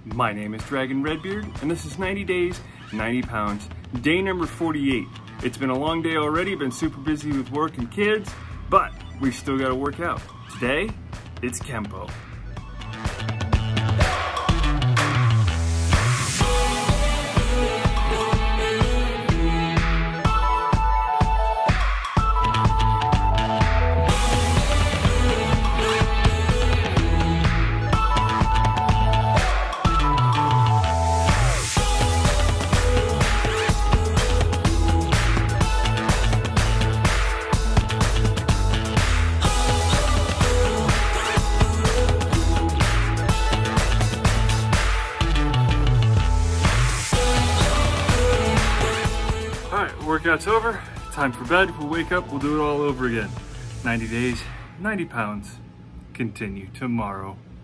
My name is Dragon Redbeard, and this is 90 days, 90 pounds, day number 48. It's been a long day already, been super busy with work and kids, but we still gotta work out. Today, it's Kenpo. Workout's over, time for bed, we'll wake up, we'll do it all over again. 90 days, 90 pounds, continue tomorrow.